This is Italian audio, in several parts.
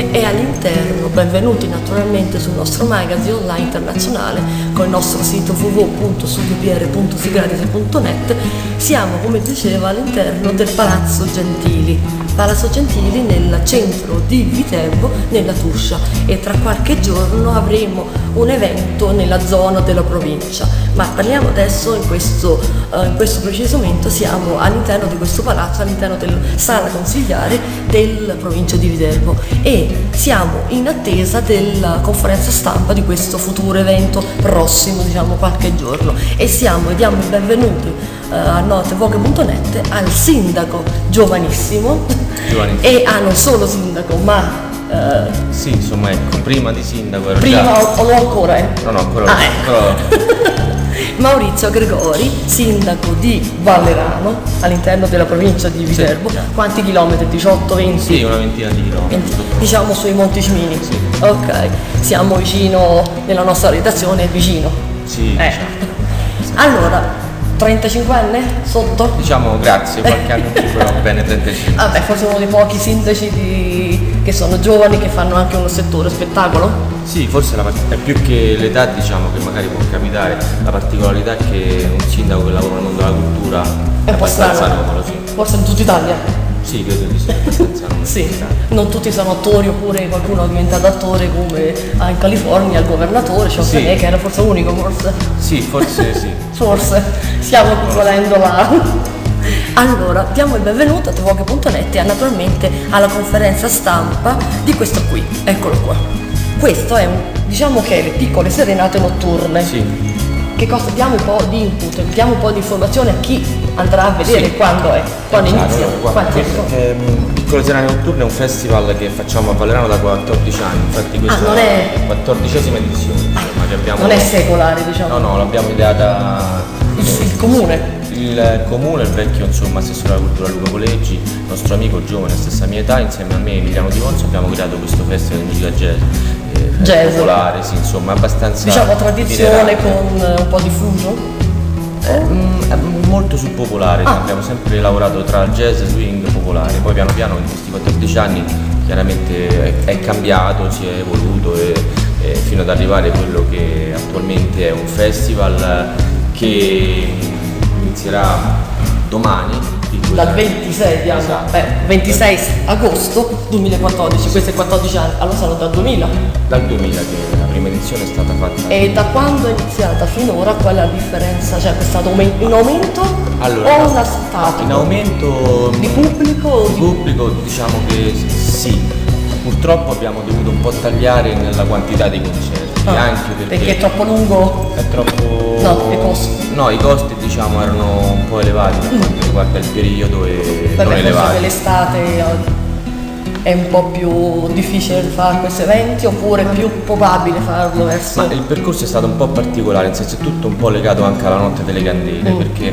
e all'interno, benvenuti naturalmente sul nostro magazine online internazionale con il nostro sito www.studiopr.sigradici.net. Siamo, come diceva, all'interno del Palazzo Gentili nel centro di Viterbo, nella Tuscia, e tra qualche giorno avremo un evento nella zona della provincia, ma parliamo adesso in questo preciso momento siamo all'interno di questo palazzo, all'interno della sala consigliare della provincia di Viterbo, e siamo in attesa della conferenza stampa di questo futuro evento prossimo, diciamo qualche giorno, e diamo il benvenuto a notevoche.net al sindaco giovanissimo e non solo sindaco ma sì, insomma, ecco, prima di sindaco ero prima già... o ancora No, ancora però... Maurizio Gregori, sindaco di Vallerano all'interno della provincia di Viterbo. Sì. Quanti chilometri? 18, 20? Sì, una ventina di chilometri. Diciamo sui Monti Cimini? Sì. Ok, siamo vicino, nella nostra redazione è vicino. Sì, diciamo. Allora, 35enne sotto? Diciamo grazie, qualche anno più, però bene 35. Vabbè, forse uno dei pochi sindaci che sono giovani, che fanno anche uno settore spettacolo? Sì, forse è più che l'età, diciamo, che magari può capitare, la particolarità è che un sindaco che lavora nel mondo della cultura è abbastanza anomalo, sì. Forse in tutta Italia? Sì, credo di sì, abbastanza anomalo. Sì, non tutti sono attori, oppure qualcuno è diventato attore come in California, il governatore, cioè sì. Che era forse unico, forse? Sì, forse sì. Forse, stiamo volendo là. Allora, diamo il benvenuto a notevoche.net e naturalmente alla conferenza stampa di questo qui, eccolo qua. Questo è diciamo che le piccole serenate notturne. Sì. Che cosa? Diamo un po' di input, diamo un po' di informazione a chi andrà a vedere, sì. Quando inizia. Piccole Serenate Notturne è un festival che facciamo a Vallerano da 14 anni, infatti questa è la 14ª edizione. Ma che abbiamo... Non è secolare, diciamo. No, l'abbiamo ideata il comune. Il comune, il vecchio assessore alla cultura Luca Coleggi, nostro amico giovane, stessa mia età, insieme a me Emiliano Di Vonzo abbiamo creato questo festival di musica jazz popolare, sì, insomma, abbastanza, diciamo, tradizione con un po' di fuso? Molto sul popolare, abbiamo sempre lavorato tra jazz, swing, popolare, poi piano piano in questi 14 anni chiaramente è cambiato, si è evoluto e fino ad arrivare a quello che attualmente è un festival che inizierà domani. Dal 26, esatto. 26 agosto 2014, questo è 14 anni, allora sono dal 2000? Dal 2000 che la prima edizione è stata fatta. E da quando è iniziata finora qual è la differenza? Cioè è stato in aumento allora, o una stata? In aumento di pubblico? Di pubblico diciamo che sì, purtroppo abbiamo dovuto un po' tagliare nella quantità dei concerti, anche perché è troppo lungo? È troppo... No, i costi? No, i costi diciamo erano un po' elevati per quanto riguarda il periodo e non elevati. Forse l'estate è un po' più difficile fare questi eventi, oppure è più probabile farlo verso... Ma il percorso è stato un po' particolare, nel senso è tutto un po' legato anche alla Notte delle Candele, perché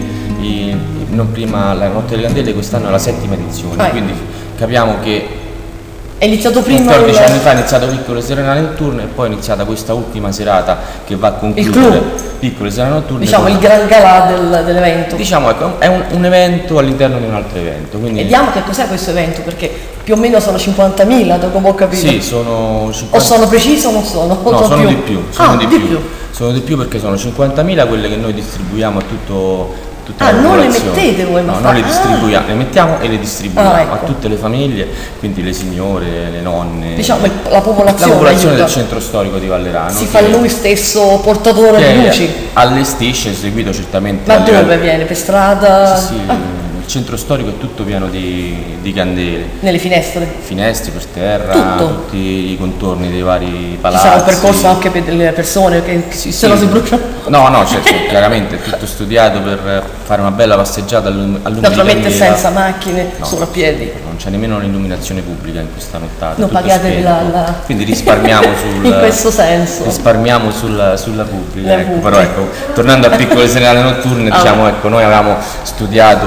la Notte delle Candele quest'anno è la 7ª edizione, quindi capiamo che è iniziato prima 14 anni fa è iniziato Piccole Serenate Notturne e poi è iniziata questa ultima serata che va a concludere Piccole Serenate Notturne. Diciamo il gran galà dell'evento. Diciamo ecco, è un evento all'interno di un altro evento. Quindi... Vediamo che cos'è questo evento, perché più o meno sono 50.000, da come ho capito. Sì, sono 50... O sono preciso o non sono? No, sono di più. Sono di più perché sono 50.000 quelle che noi distribuiamo a tutta la non le popolazione. Mettete voi? No, noi le distribuiamo, le mettiamo e le distribuiamo a tutte le famiglie, quindi le signore, le nonne. Diciamo la popolazione del centro storico di Vallerano. Si fa lui stesso portatore di luci. Allestisce, eseguito certamente. Ma dove viene? Per strada? Sì. Il centro storico è tutto pieno di candele. Nelle finestre? Finestre, per terra, tutti i contorni dei vari palazzi. Ci sarà un percorso anche per le persone che se no si bruciano? No, certo, chiaramente è tutto studiato per fare una bella passeggiata all'illuminazione. Naturalmente senza macchine, solo a piedi. Non c'è nemmeno l'illuminazione pubblica in questa nottata. Non pagate quindi risparmiamo in questo senso. Risparmiamo sulla pubblica. Ecco, però ecco, tornando a Piccole Serenate Notturne, diciamo ecco, noi avevamo studiato, avendo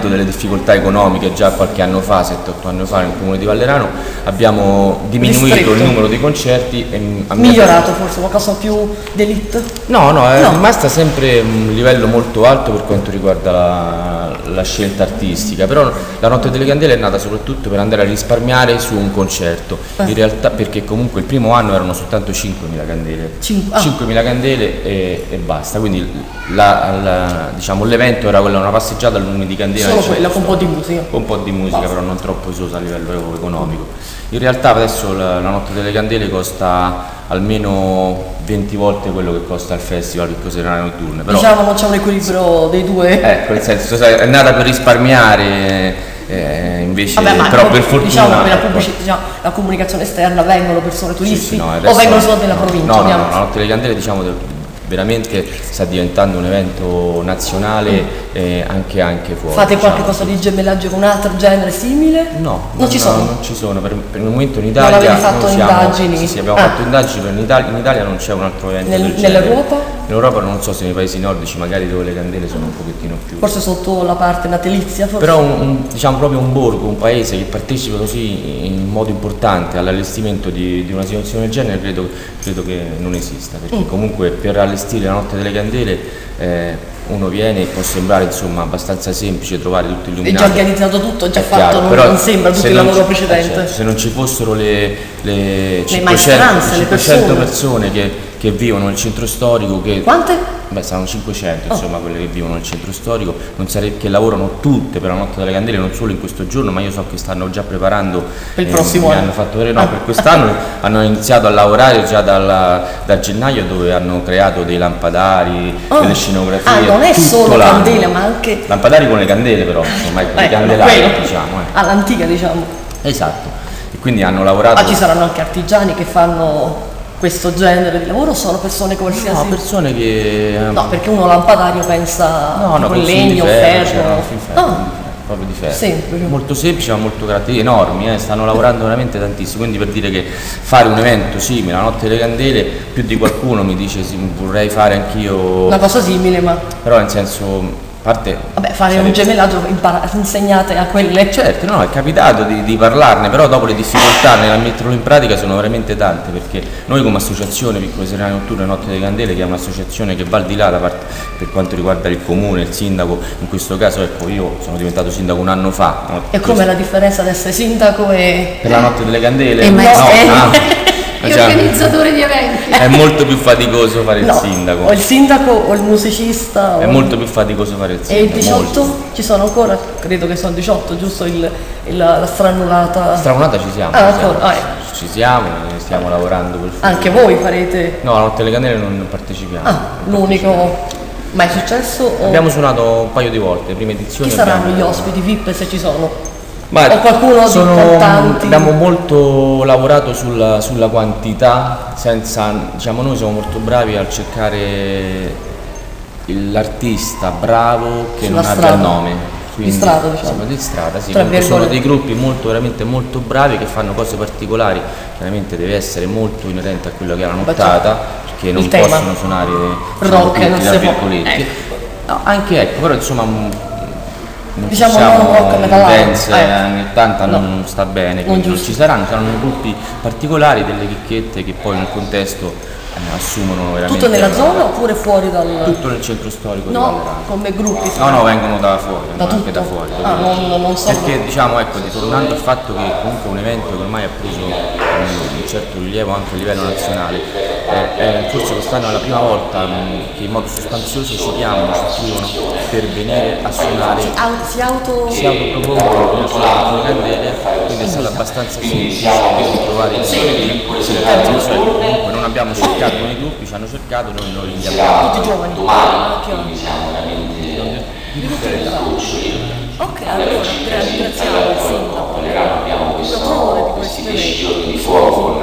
avuto delle difficoltà economiche già qualche anno fa, 7-8 anni fa, nel comune di Vallerano, abbiamo diminuito il numero di concerti e migliorato forse qualcosa più d'élite? No, è rimasta sempre un livello molto alto per quanto riguarda la scelta artistica, però la Notte delle Candele è nata soprattutto per andare a risparmiare su un concerto, in realtà, perché comunque il primo anno erano soltanto 5.000 candele, 5.000 candele e basta, quindi diciamo, l'evento era una passeggiata al lume di candela. Solo quella, con un po' di musica. Con un po' di musica, però non troppo esosa a livello economico. In realtà adesso la Notte delle Candele costa almeno 20 volte quello che costa il festival Picco Serrano Notturne. Però, diciamo non c'è un equilibrio dei due. Ecco, nel senso, è nata per risparmiare, invece però per fortuna... Diciamo che la comunicazione esterna, vengono persone turisti o vengono solo della provincia? No, la Notte delle Candele, diciamo, veramente sta diventando un evento nazionale anche fuori. Fate qualche cosa di gemellaggio con un altro genere simile? No, non ci sono. Non ci sono, per il momento in Italia non avete fatto indagini? Sì, abbiamo fatto indagini, però in Italia non c'è un altro evento del genere. Nell'Europa? In Europa non so se nei paesi nordici, magari dove le candele sono un pochettino più... Forse sotto la parte natalizia? Forse. Però diciamo proprio un borgo, un paese che partecipa così in modo importante all'allestimento di una situazione del genere, credo che non esista, perché comunque per allestire la Notte delle Candele uno viene e può sembrare insomma abbastanza semplice trovare tutto illuminato. È già organizzato tutto, è già fatto, chiaro, non sembra tutto il lavoro precedente. Certo, se non ci fossero le 500 persone che vivono nel centro storico, quante? Beh, saranno 500 insomma quelle che vivono nel centro storico, che lavorano tutte per la Notte delle Candele, non solo in questo giorno, ma io so che stanno già preparando per il prossimo anno. Hanno fatto vedere, no, per quest'anno hanno iniziato a lavorare già da gennaio, dove hanno creato dei lampadari, delle scenografie. Non è solo candele, ma anche lampadari con le candele, però insomma, i candelari, diciamo. All'antica, diciamo. Esatto. E quindi hanno lavorato. Ci saranno anche artigiani che fanno questo genere di lavoro, sono persone qualsiasi? No, persone che... No, perché uno lampadario pensa con legno, ferro. Proprio di ferro. Semplice. Molto semplice ma molto caratteristico, enormi, stanno lavorando veramente tantissimo, quindi per dire che fare un evento simile, la Notte delle Candele, più di qualcuno mi dice sì, vorrei fare anch'io una cosa simile, ma... Però nel senso... fare un gemellaggio, insegnate a quelle. Certo, no, è capitato di parlarne, però dopo le difficoltà nel metterlo in pratica sono veramente tante, perché noi come associazione Piccole Serrane Notturne Notte delle Candele, che è un'associazione che va al di là per quanto riguarda il comune, il sindaco, in questo caso ecco, io sono diventato sindaco un anno fa. No? E com'è la differenza di essere sindaco e... Per la Notte delle Candele? E organizzatore di eventi. È molto più faticoso fare il sindaco. O il sindaco o il musicista. È molto più faticoso fare il sindaco. E il 18? Molto. Ci sono ancora, credo che sono 18, giusto la strannulata? Strannulata ci siamo. Ci siamo e stiamo lavorando per futuro. Anche voi farete? No, la Notte delle Candele non partecipiamo. L'unico. Ma è successo? Abbiamo suonato un paio di volte, prime edizioni. Chi saranno gli ospiti VIP, se ci sono? Ma o qualcuno di importanti? Abbiamo molto lavorato sulla quantità, diciamo, noi siamo molto bravi a cercare l'artista bravo che non abbia il nome. Quindi, di strada, diciamo. Di strada, sì. Sono dei gruppi veramente molto bravi che fanno cose particolari, chiaramente deve essere molto inerente a quello che è la nottata, perché non possono suonare rock, non tra virgolette. No, anche ecco, però insomma diciamo non rock dance anni 80 non sta bene, quindi non ci saranno gruppi particolari, delle chicchette che poi nel contesto assumono veramente. Tutto nella zona oppure fuori dal... Tutto nel centro storico di Vallerano. Come gruppi? No, vengono da fuori, anche da fuori. Non so. Perché diciamo, ecco, tornando al fatto che comunque è un evento che ormai ha preso un certo rilievo anche a livello nazionale, forse quest'anno è la prima volta che in modo sostanzioso ci chiamano, ci scrivono per venire a suonare. Si autopropongono per suonare le candele, quindi è stato abbastanza semplice trovare il comunque non abbiamo cercato con i gruppi, ci hanno cercato, noi li abbiamo. Tutti giovani. Ok, allora ringraziamo il sindaco. Abbiamo questo prestigioso di fuoco con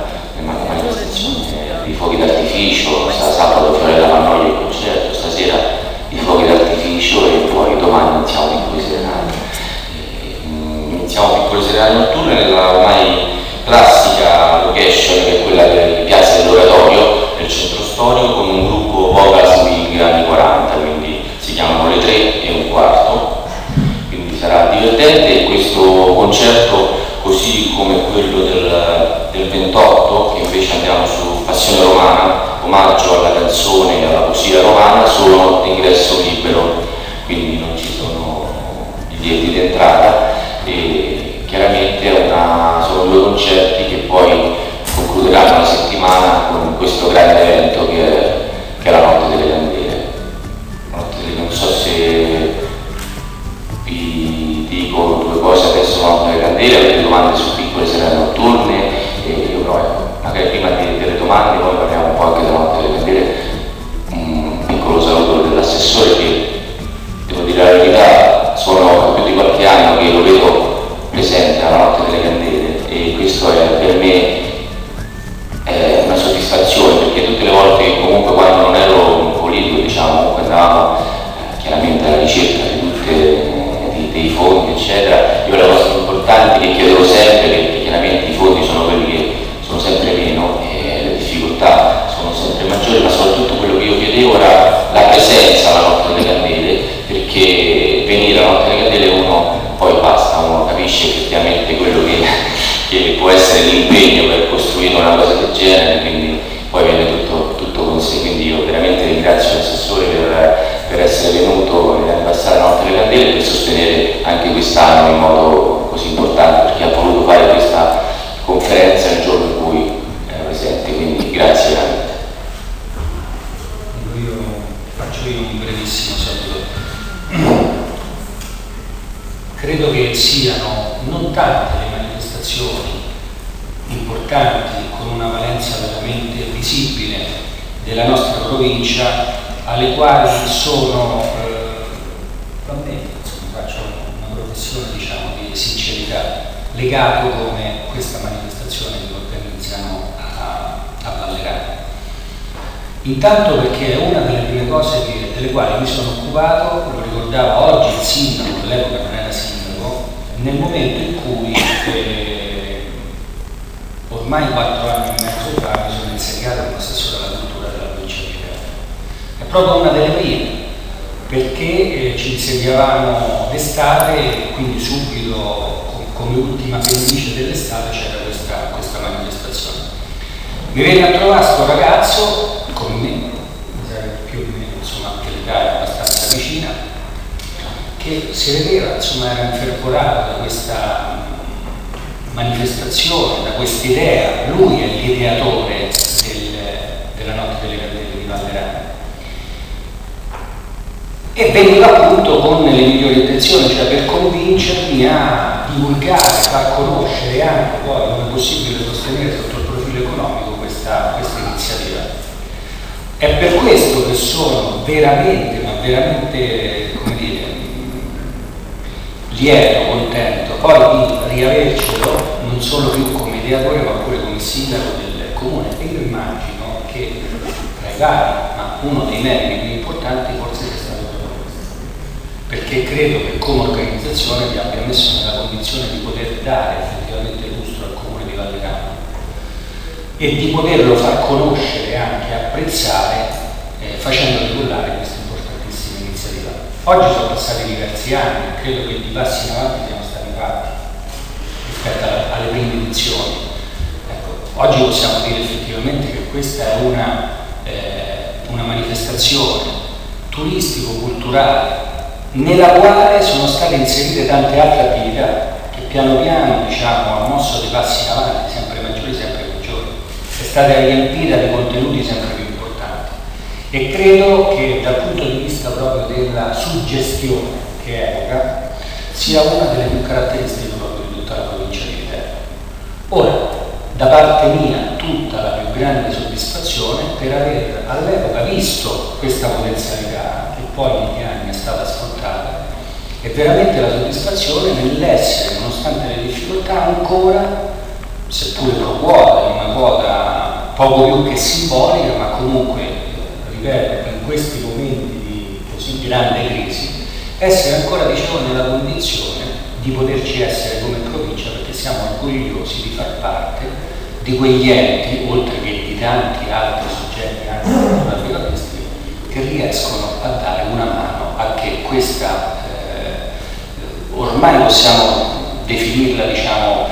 i fuochi d'artificio, sabato Fiorella Mannoli il concerto, stasera i fuochi d'artificio e poi domani iniziamo Piccole Serrane. Iniziamo Piccole Serrane Notturne nella ormai classica location che è quella di Piazza dell'Oratorio, nel centro storico, con un gruppo vocal swing anni 40, quindi si chiamano le 3 e un quarto, quindi sarà divertente. E questo concerto, così come quello del 28, che invece andiamo su Passione Romana, omaggio alla canzone e alla poesia romana, sono d'ingresso libero, quindi non ci sono biglietti d'entrata, e chiaramente sono due concerti che poi concluderanno la settimana con questo grande evento che è la Notte delle Candele. Non so se vi dico due cose adesso sulla Notte delle Candele, avete domande su piccole serate notturne, io però magari prima delle domande poi parliamo un po' anche della Notte delle Candele. Un piccolo saluto dell'assessore, che devo dire la verità, sono più di qualche anno che lo vedo presente alla Notte delle Candele, e questo è per me una soddisfazione, perché tutte le volte che comunque, quando non ero un politico, diciamo, comunque andavamo chiaramente alla ricerca di dei fondi eccetera. Io le cose importanti che chiedevo sempre, perché chiaramente i fondi sono quelli che sono sempre meno e le difficoltà sono sempre maggiori, ma soprattutto quello che io chiedevo era la presenza alla Notte delle Candele, perché venire alla Notte delle Candele uno poi basta, uno capisce effettivamente quello che può essere l'impegno per costruire una cosa del genere, quindi poi viene tutto con sé. Quindi io veramente ringrazio l'assessore per essere venuto e passare la Notte delle Candele, per sostenere anche quest'anno in modo così importante, perché ha voluto fare questa conferenza il giorno in cui era presente, quindi grazie veramente. Faccio un brevissimo saluto. Credo che siano non tante le manifestazioni importanti con una valenza veramente visibile della nostra provincia, alle quali sono, faccio una professione, diciamo, di sincerità, legato come questa manifestazione che organizziamo a Vallerano. Intanto perché è una delle prime cose delle quali mi sono occupato, lo ricordava oggi il sindaco, all'epoca non era sindaco, nel momento in cui ormai 4 anni e mezzo fa mi sono insediato come assessore alla cultura della provincia di Teramo. È proprio una delle prime, perché ci insediavamo d'estate e quindi subito, come ultima pendice dell'estate, c'era questa manifestazione. Mi venne a trovare questo ragazzo, come me, mi sa che più o meno, insomma, anche l'età è abbastanza vicina, che si vedeva, insomma, era infervorato da questa manifestazione, da questa idea. Lui è l'ideatore della Notte delle Candele di Vallerano, e veniva appunto con le migliori intenzioni, cioè per convincermi a divulgare, far conoscere anche poi come è possibile sostenere sotto il profilo economico questa iniziativa. È per questo che sono veramente, ma veramente, come dire, lieto, contento poi di riavercelo non solo più come ideatore ma pure come sindaco del comune. E io immagino che tra i vari, ma uno dei meriti più importanti forse sia stato proprio questo, perché credo che come organizzazione vi abbia messo nella condizione di poter dare effettivamente lustro al comune di Vallerano e di poterlo far conoscere e anche apprezzare, facendo ricollare questa importantissima iniziativa. Oggi sono passati diversi anni, credo che di passi in avanti siano stati fatti rispetto alle prime edizioni. Ecco, oggi possiamo dire effettivamente che questa è una manifestazione turistico-culturale nella quale sono state inserite tante altre attività che piano piano, diciamo, hanno mosso dei passi in avanti, sempre maggiori, sempre peggiori. È stata riempita di contenuti sempre più importanti, e credo che dal punto di vista proprio della suggestione che evoca sia una delle più caratteristiche proprio di tutta la provincia di Viterbo. Ora, da parte mia, tutta la più grande soddisfazione per aver all'epoca visto questa potenzialità che poi negli anni è stata sfruttata, e veramente la soddisfazione nell'essere, nonostante le difficoltà, ancora, seppure pro quota, in una quota poco più che simbolica, ma comunque, ripeto, in questi momenti di così grande crisi, essere ancora, dicevo, nella condizione di poterci essere come provincia, perché siamo orgogliosi di far parte di quegli enti, oltre che di tanti altri soggetti anche naturalistici, che riescono a dare una mano a che questa ormai possiamo definirla, diciamo,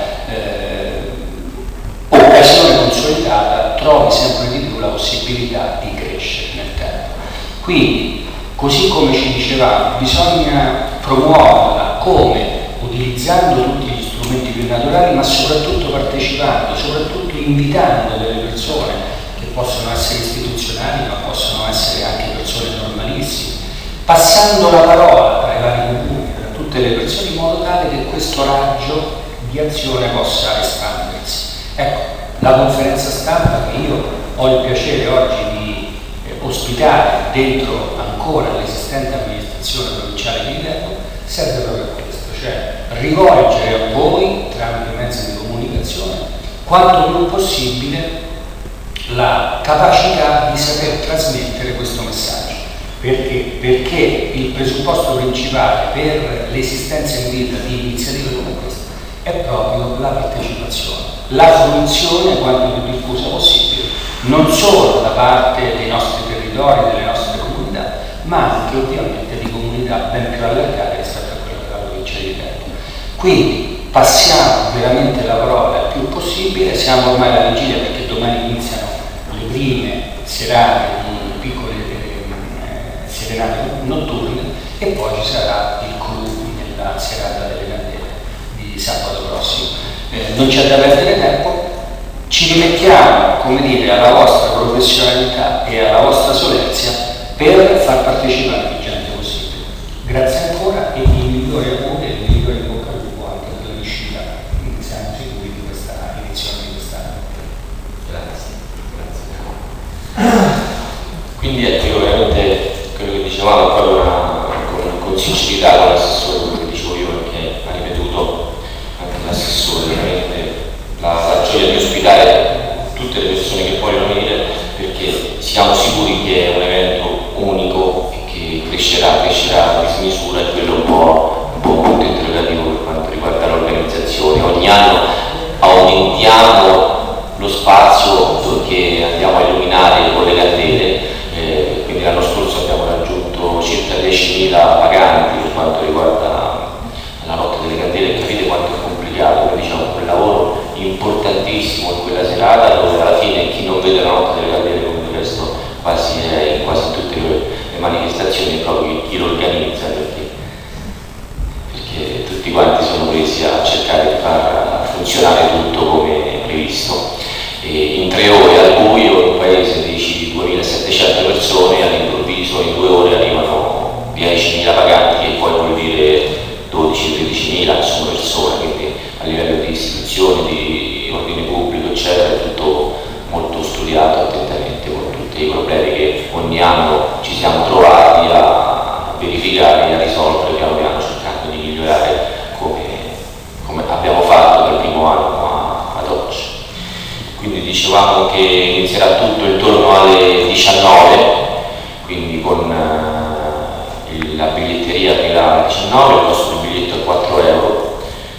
occasione consolidata, trovi sempre di più la possibilità di crescere nel tempo. Quindi, così come ci dicevamo, bisogna promuoverla come utilizzando tutti gli strumenti più naturali, ma soprattutto partecipando, soprattutto invitando delle persone che possono essere istituzionali, ma possono essere anche persone normalissime, passando la parola tra i vari comuni, tra tutte le persone, in modo tale che questo raggio di azione possa espandersi. Ecco, la conferenza stampa che io ho il piacere oggi di ospitare dentro ancora l'esistente amministrazione provinciale di Viterbo serve proprio a questo, cioè rivolgere a voi, tramite mezzi di comunicazione, quanto più possibile la capacità di saper trasmettere questo messaggio. Perché? Perché il presupposto principale per l'esistenza in vita di iniziative come questa è proprio la partecipazione, la fruizione quanto più diffusa possibile, non solo da parte dei nostri territori, delle nostre comunità, ma anche ovviamente di comunità ben più allargate rispetto a quella della provincia di Viterbo. Quindi passiamo veramente la parola il più possibile, siamo ormai alla vigilia perché domani iniziano le prime serate di piccole serenate notturne e poi ci sarà il clou nella serata delle candele di sabato prossimo. Non c'è da perdere tempo, ci rimettiamo, come dire, alla vostra professionalità e alla vostra solerzia per far partecipare più gente possibile. Grazie ancora e i migliori auguri e i migliori in bocca al lupo anche per la riuscita, siamo sicuri, di questa edizione di quest'anno. Grazie. Quindi ecco, io veramente quello che dicevamo è proprio con sincerità con l'assessore, quello che dicevo io, perché ha ripetuto anche l'assessore, veramente la gioia di ospitare tutte le persone che vogliono venire, perché siamo sicuri che è un evento unico e che crescerà a dismisura, e quello è un po' un punto interrogativo per quanto riguarda l'organizzazione. Ogni anno aumentiamo lo spazio che andiamo a illuminare con le candele, quindi l'anno scorso abbiamo raggiunto circa 10.000 paganti per quanto riguarda la notte delle candele. Capite quanto è complicato, quindi diciamo quel lavoro importantissimo in quella serata, dove alla fine chi non vede la notte delle candele, come del resto quasi in tutte le manifestazioni, è proprio chi lo organizza, perché tutti quanti sono presi a cercare di far funzionare tutto come previsto. E in 3 ore al buio, in un paese di 2.700 persone, all'improvviso in 2 ore arrivano 10.000 paganti, e poi vuol dire 12-13.000 sono persone, quindi a livello di istituzione, di ordine pubblico, eccetera, è tutto molto studiato attentamente, con tutti i problemi che ogni anno ci siamo trovati a verificare e a risolvere piano piano, cercando di migliorare come abbiamo fatto dal primo anno ad oggi. Quindi dicevamo che inizierà tutto intorno alle 19, quindi con la biglietteria aprirà alle 19, il costo del biglietto è 4 euro,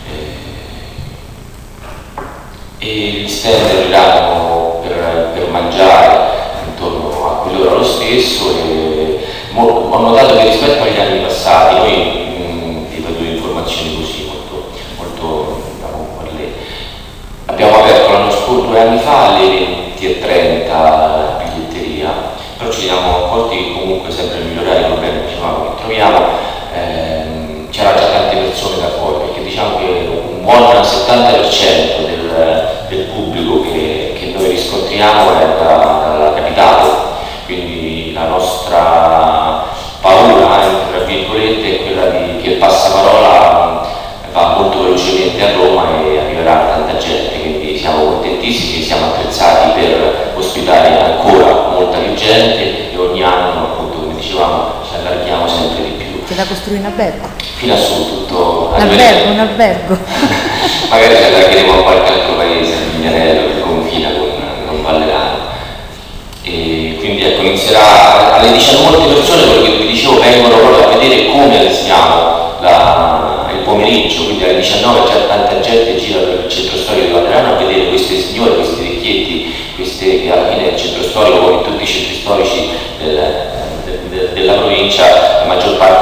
e gli stand apriranno per mangiare intorno a quell'ora lo stesso. E ho notato che rispetto agli anni passati, noi vi do 2 informazioni così molto abbiamo aperto l'anno scorso, 2 anni fa, alle 20:30 la biglietteria, però ci siamo accorti che comunque sempre per migliorare i problemi che troviamo, c'era già tante persone da fuori, perché diciamo che un buon 70% del pubblico che noi riscontriamo è dalla capitale, quindi la nostra paura, tra virgolette, è quella che il passaparola va molto velocemente a Roma e arriverà tanta gente, quindi siamo contentissimi, siamo attrezzati per ospitare ancora molta più gente, e ogni anno, appunto, come dicevamo, ci allarghiamo sempre di più. C'è da costruire un albergo? Fino a su tutto. Un albergo. Magari ci allargheremo a qualche altro paese, a Mignanello, che confina con Vallerano. E quindi ecco, inizierà alle 19. Molte persone, quello che vi dicevo, vengono proprio a vedere come allestiamo il pomeriggio, quindi alle 19 già tanta gente gira per il centro storico di Vallerano a vedere queste signore, questi vecchietti, che alla fine il centro storico, come in tutti i centri storici della provincia, la maggior parte sono persone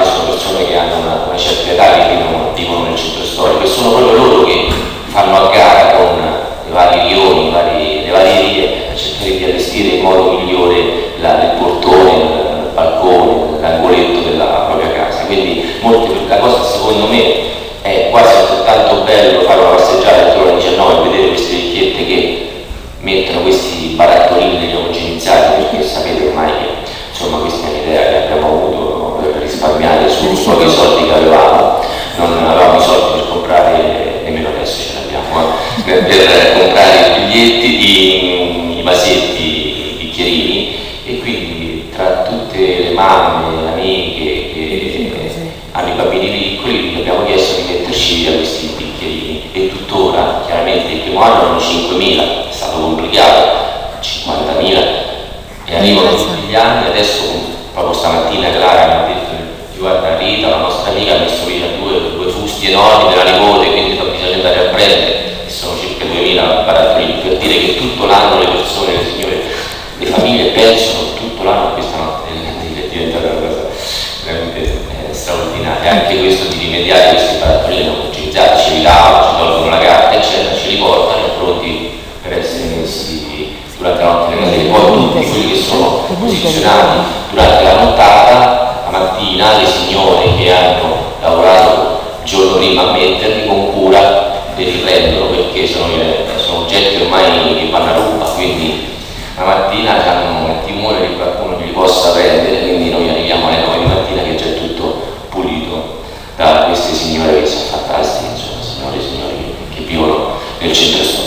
persone che hanno una certa età che vivono nel centro storico, e sono proprio loro che fanno a gara con i vari rioni, le varie vie, a cercare di allestire in modo migliore il portone, il balcone, l'angoletto della propria casa. Quindi la cosa secondo me è quasi altrettanto bello fare una passeggiata intorno alla 19 e vedere queste vecchiette che mettono questi barattolini degli omogenizzati, perché sapete ormai che insomma questa è un'idea che abbiamo avuto per risparmiare su pochi soldi che avevamo, non avevamo i soldi per comprare, nemmeno adesso ce l'abbiamo, per comprare i biglietti, i vasetti, i bicchierini, e quindi tra tutte le mamme, le amiche che hanno i bambini piccoli gli abbiamo chiesto di metterci via questi bicchierini, e tuttora chiaramente il primo anno erano 5.000, è stato complicato, 50.000, e arrivano tutti gli anni. Adesso proprio stamattina Clara mi ha detto: guarda Rita, la nostra amica ha messo via due fusti enormi della nipote, quindi bisogna andare a prendere, e sono circa 2.000 barattolini, per dire che tutto l'anno le persone, le signore, le famiglie pensano tutto l'anno a questa notte, è diventata una cosa veramente straordinaria. Anche questo di rimediare questi barattolini omogenizzati, ci lavano, ci tolgono la carta eccetera, ci riportano pronti per essere messi durante la notte delle candele. Poi tutti quelli che sono posizionati durante la nottata, la mattina, le signore che hanno lavorato il giorno prima a metterli, con cura li riprendono, perché sono oggetti ormai che vanno a ruba, quindi la mattina hanno il timore che qualcuno li possa prendere, quindi noi arriviamo alle 9 di mattina che è già tutto pulito da queste signore che sono fantastiche, insomma, signore e signori che vivono nel centro storico.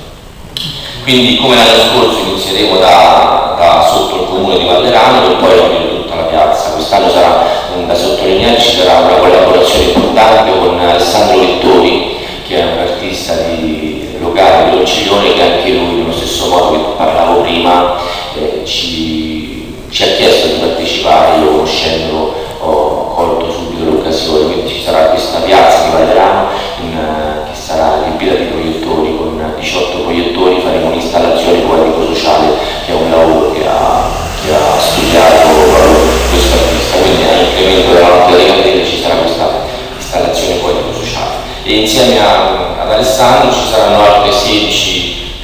Quindi come l'anno scorso inizieremo da sotto il comune di Vallerano e poi aprire tutta la piazza. Quest'anno sarà, da sottolineare, ci sarà una collaborazione importante con Alessandro Lettori, che è un artista locale di Ronciglione, che anche lui, nello stesso modo che parlavo prima, ci ha chiesto di partecipare. Io, conoscendolo, ho colto subito l'occasione, quindi ci sarà questa piazza di Vallerano che sarà riempita di proiettori, con 18 proiettori faremo un'installazione poetico-sociale, che è un lavoro che ha studiato questo artista, quindi a incremento della notte delle candele ci sarà questa installazione poetico-sociale. E insieme ad Alessandro ci saranno altri 16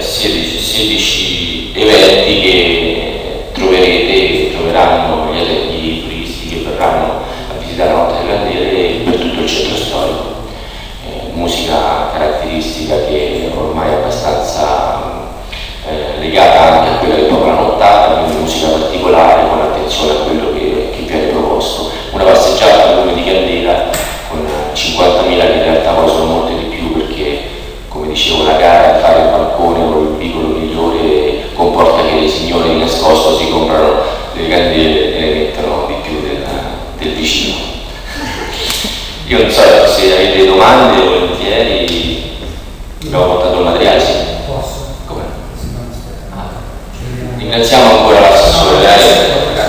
eventi che troveranno gli turisti che verranno a visitare la notte delle candele per tutto il centro storico. Musica caratteristica che ormai è abbastanza legata anche a quella che è proprio la nottata, quindi musica particolare con attenzione a quello che viene proposto. Una passeggiata come di candela con 50.000, che in realtà poi sono molte di più, perché come dicevo la gara di fare il balcone con il piccolo migliore comporta che le signore di nascosto si comprano le candele e ne mettono di più del vicino. Io non so se avete domande, volentieri. Abbiamo portato il materiale, sì. Posso? Come? Ringraziamo ancora l'assessore.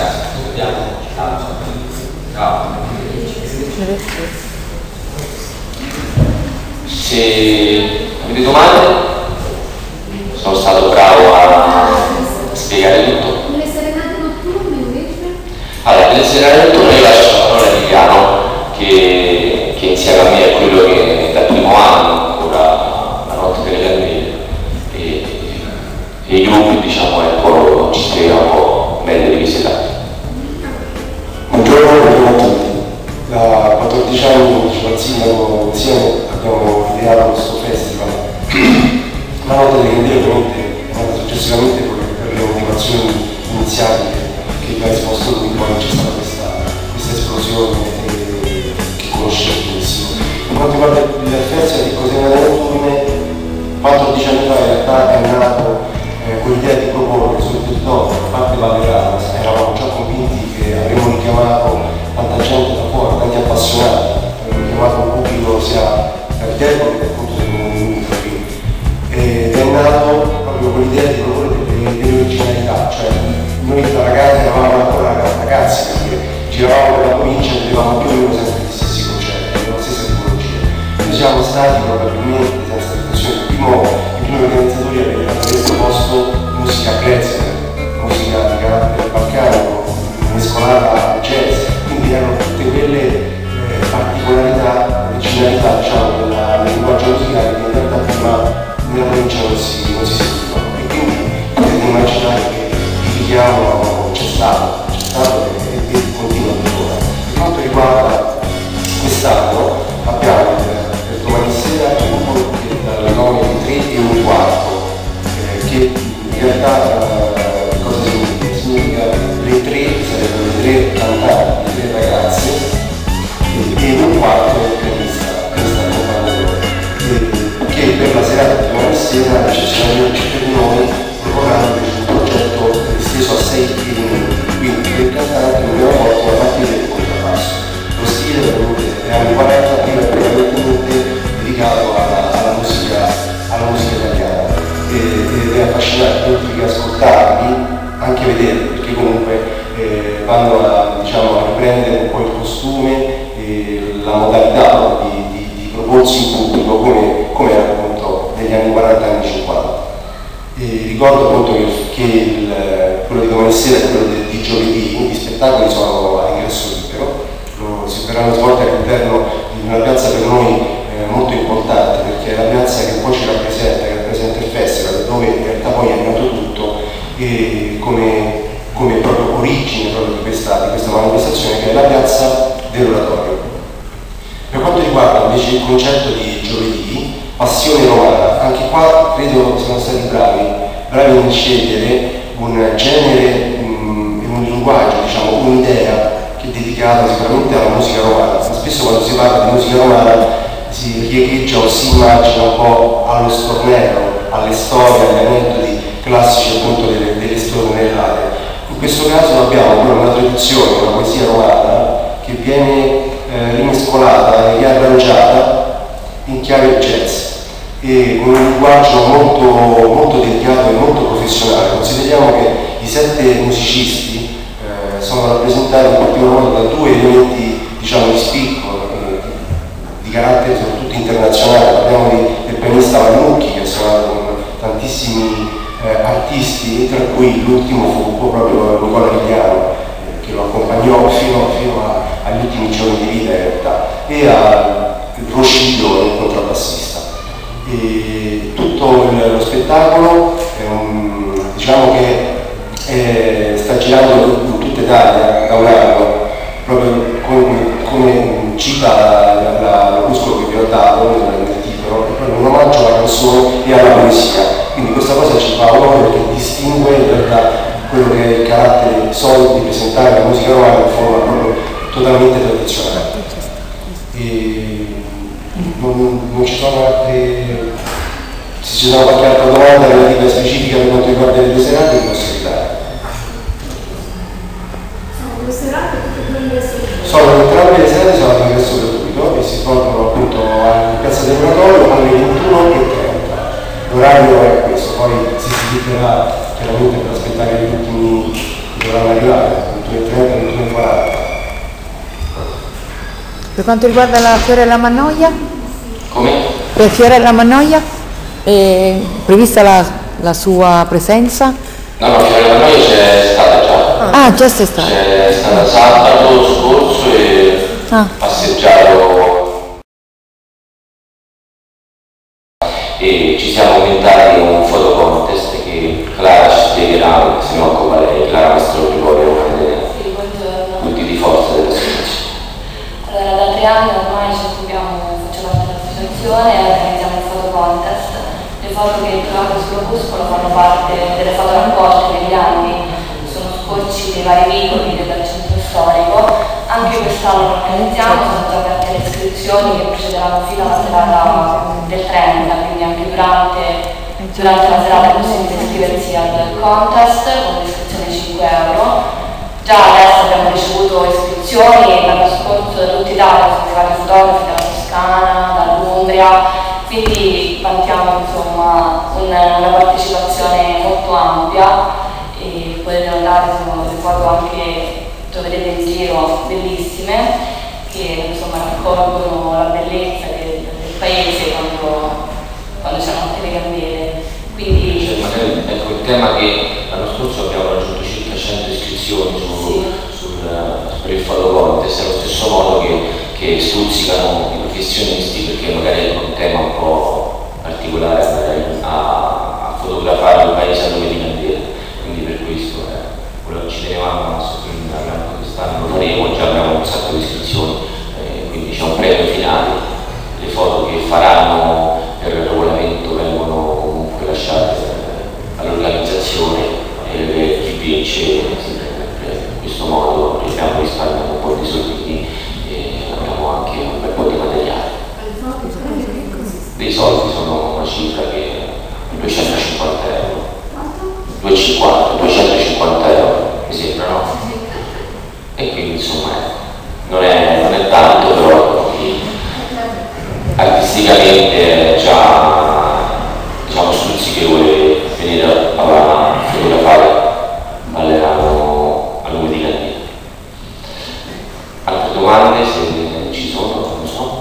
Se avete domande, sono stato bravo a spiegare tutto. Le serenate notturne invece? Allora, per le serenate notturne io lascio la parola a Emiliano, che insieme a me è quello che dal primo anno ancora la notte delle candele, e i gruppi, diciamo, ci spiega un po' meglio di visitati. Buongiorno a tutti. Da 14 anni, al sindaco insieme, abbiamo ideato questo festival. La notte delle candele ovviamente è nata successivamente per le motivazioni iniziali che vi ha esposto lui, poi c'è stata questa esplosione che conoscete benissimo. Per quanto riguarda il festival di Cose Notturne, 14 anni fa in realtà è nato con l'idea di proporre sul territorio, a parte Vallerano, eravamo già convinti che avremmo richiamato tanta gente da fuori, tanti appassionati, avremmo chiamato un pubblico sia architetti che appunto sono venuti qui. Ed è nato proprio con l'idea di proporre delle originalità, cioè noi da ragazzi eravamo ancora ragazzi, perché giravamo per la provincia e vedevamo più o meno sempre gli stessi concetti, la stessa tipologia. Noi siamo stati probabilmente, senza riflessione, i primi organizzatori a aver proposto musica classica, musica di carattere balcanico, mescolata al jazz, quindi erano tutte quelle provincia non si sentivano, e quindi potete immaginare che il richiamo c'è stato e continua tuttora. Per quanto riguarda quest'anno abbiamo per domani sera un gruppo dal nome di 3 e un quarto, che in realtà cosa significa? Significa le 3 sarebbero le 3 cantanti, le 3 ragazze, e un quarto è il pianista accompagnatore, che per la serata di domani sera eccezionalmente per noi proporranno un progetto esteso a 6 minuti, quindi per il cantante non abbiamo fatto una partita del contrappasso. Lo stile veramente è anni 40, prima è prevalentemente dedicato alla musica italiana, ed è affascinante tutti che ascoltarli, anche vederli, perché comunque vanno a riprendere un po' il costume e la modalità di proporsi in pubblico come era appunto negli anni 40 e anni 50. Ricordo appunto che quello di domani sera e quello di giovedì, gli spettacoli sono a ingresso libero, si verranno svolti all'interno di una piazza per noi molto importante, perché è la piazza che poi ci rappresenta, che rappresenta il festival, dove in realtà poi è nato tutto, e come proprio origine proprio di questa manifestazione, che è la piazza dell'Oratorio. Per quanto riguarda invece il concetto di giovedì, Passione Romana, anche qua credo siamo stati bravi nel scegliere un genere, un linguaggio, un'idea che è dedicata sicuramente alla musica romana. Spesso quando si parla di musica romana si riecheggia o si immagina un po' allo stornello, alle storie, agli aneddoti classici appunto delle stornellate. In questo caso abbiamo però una tradizione, una poesia romana che viene rimescolata e riarrangiata in chiave jazz, e con un linguaggio molto delicato e molto professionale. Consideriamo che i 7 musicisti sono rappresentati in particolar modo da 2 elementi di spicco, di carattere soprattutto internazionale. Parliamo del pianista Vannucchi, che ha suonato con tantissimi artisti, tra cui l'ultimo fu proprio Nicola Rigliano, che lo accompagnò fino agli ultimi giorni di vita in realtà, e a Roscido, il contrabbassista. E tutto lo spettacolo che sta girando in tutta Italia da un anno, proprio come cita l'opuscolo che vi ho dato nel titolo, è proprio un omaggio alla canzone e alla poesia. Quindi questa cosa ci fa onore, perché distingue in realtà quello che è il carattere solido di presentare la musica romana in forma proprio totalmente tradizionale. Non ci sono altre. Se ci sono qualche altra domanda relativa specifica per quanto riguarda le 2 serate, vi posso aiutare. Sono 2 serate tutte e 2 ingresso gratuito? Sono entrambe le serate, sono ad ingresso gratuito e si svolgono appunto in piazza dell'Oratorio alle 21:30. L'orario è questo, poi si svilupperà chiaramente per aspettare gli ultimi che dovranno arrivare, 21:30, 21:40. Per quanto riguarda la Fiorella Mannoia? Come? Per Fiorella Mannoia è prevista la sua presenza? No, Fiorella Mannoia c'è stata già. Ah, già sei stata. C'è stata sabato scorso e passeggiato, e ci siamo inventati un photo contest che Clara ci spiegherà, se ne occupa lei, Clara Mastro Gregorio, una delle punti di forza dell'associazione. Allora, da 3 anni ormai ci occupiamo, faccio parte dell'associazione e organizziamo il photo contest. Le foto che trovate sull'opuscolo fanno parte delle foto raccolte negli anni, sono scorci dei vari vicoli del centro storico. Anche quest'anno lo organizziamo, sono già aperte le iscrizioni che procederanno fino alla serata del 30, quindi anche durante la serata è possibile iscriversi al contest con l'iscrizione di 5 euro. Già adesso abbiamo ricevuto iscrizioni l'anno scorso da tutta Italia, sono arrivati fotografi dalla Toscana, dall'Umbria, quindi vantiamo insomma una partecipazione molto ampia, e potete andare, sono delle foto anche troverete in giro bellissime, che insomma raccolgono la bellezza del paese quando c'è anche le candele. Quindi magari, ecco, il tema che l'anno scorso abbiamo raggiunto circa 100 iscrizioni per il photo contest, è lo stesso modo che stuzzicano i professionisti, perché magari è un tema un po' particolare a soldi, sono una cifra che 250 euro. 250 euro, mi sembra, no? E quindi insomma non è tanto, però artisticamente già diciamo stuzzicevole venire a fotografare Ballerano a lume di candela. Altre domande se ci sono, non so.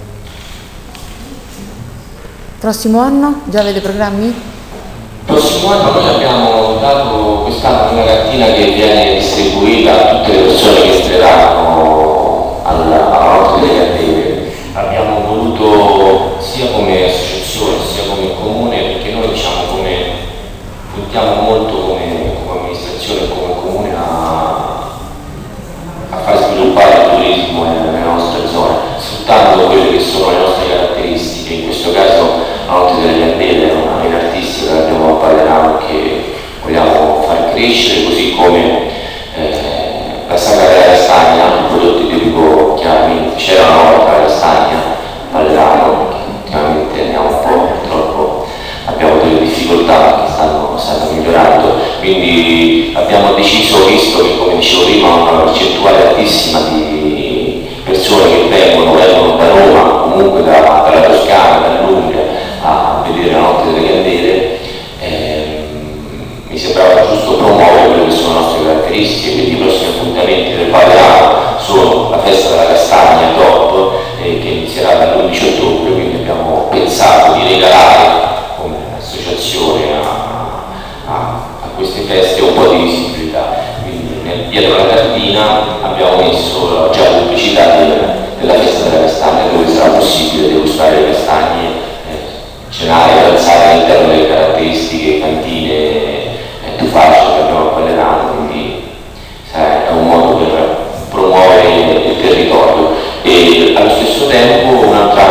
Prossimo anno già avete programmi? Prossimo anno noi abbiamo dato quest'anno una cartina che viene distribuita a tutte le persone che entreranno alla Notte delle Candele. Abbiamo voluto sia come associazione sia come comune, perché noi diciamo puntiamo molto come amministrazione e come comune a far sviluppare il turismo nelle nostre zone, sfruttando quelle che sono le nostre caratteristiche. In questo caso la Notte delle Candele è una linea artistica che abbiamo a Ballerano che vogliamo far crescere, così come la Sagra della Castagna, il prodotto tipico. Chiaramente c'era una volta la castagna a Ballerano, che ultimamente andiamo un po', purtroppo abbiamo delle difficoltà che stanno migliorando, quindi abbiamo deciso, visto che come dicevo prima una percentuale altissima di persone che vengono da Roma, comunque dalla Toscana, dall'Umbria, a vedere la Notte delle Candele, mi sembrava giusto promuovere quelle che sono le nostre caratteristiche. Quindi i prossimi appuntamenti del Ballerano sono la festa della castagna top, che inizierà dall'11 ottobre, quindi abbiamo pensato di regalare come associazione a queste feste un po' di visibilità. Quindi dietro la cartina abbiamo messo già la pubblicità della festa della castagna, dove sarà possibile degustare le castagne, cenare, alzare all'interno delle caratteristiche cantine tufacce che abbiamo a Ballerano, quindi è un modo per promuovere il territorio. E allo stesso tempo un altro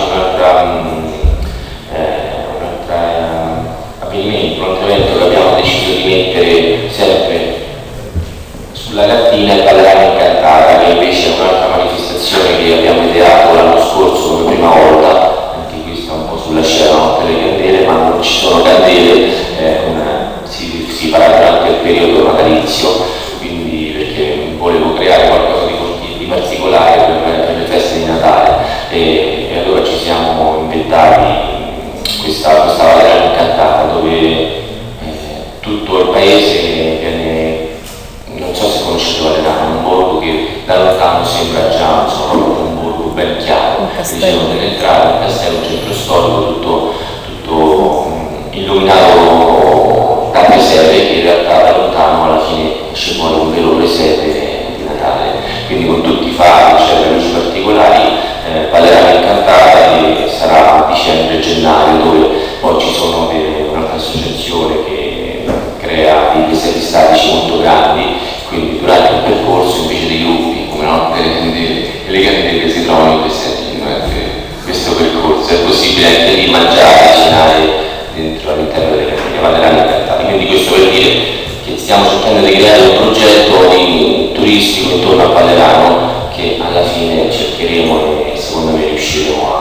evento che abbiamo deciso di mettere sempre sulla cartina è Ballerano Incantata, che invece è un'altra manifestazione che abbiamo ideato l'anno scorso come prima volta, anche questa un po' sulla scena Notte delle Candele, ma non ci sono candele, si farà durante il periodo natalizio, quindi perché volevo creare qualcosa di particolare per le feste di Natale, e allora ci siamo inventati questa Ballerano Incantata, dove tutto il paese viene, non so se conoscete Ballerano, è un borgo che da lontano sembra già proprio un borgo ben chiaro, ci sono delle entrate, un castello, un centro storico, tutto illuminato da presepe, che in realtà da lontano alla fine ci vuole un vero presepe di Natale, quindi con tutti i fari, eccetera, luci particolari. Ballerano Incantata, che sarà a dicembre e gennaio, dove poi ci sono un'altra associazione che crea dei presepi statici molto grandi, quindi durante il percorso invece dei gruppi come Notte delle Candele si trovano i presepi durante questo percorso. È possibile anche lì mangiare, cenare all'interno delle cantine Ballerano Incantata. Quindi questo per dire che stiamo cercando di creare un progetto turistico intorno a Ballerano, che alla fine cercheremo e secondo me riusciremo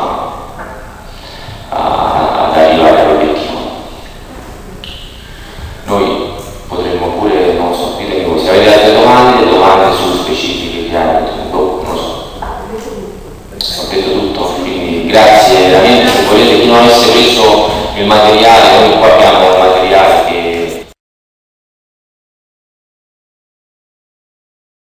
ad arrivare all'obiettivo. Noi potremmo pure, non so, ditemi voi, se avete altre domande su specifiche piani, non lo so. Ho detto tutto, quindi grazie veramente. Se volete, chi non avesse preso il materiale, noi qua abbiamo il materiale